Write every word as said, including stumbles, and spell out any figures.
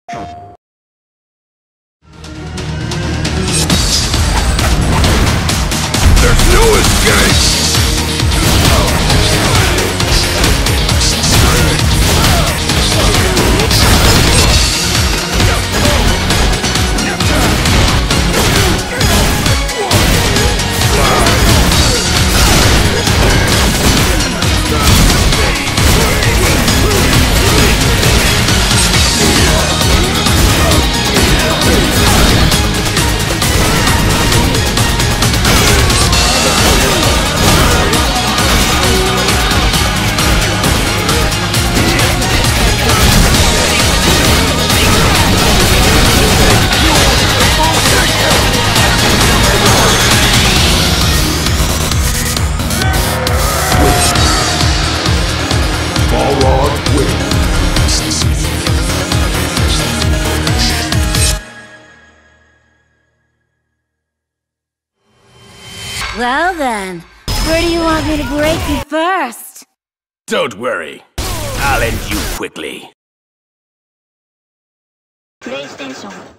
There's no escape! Well then, where do you want me to break you first? Don't worry. I'll end you quickly. PlayStation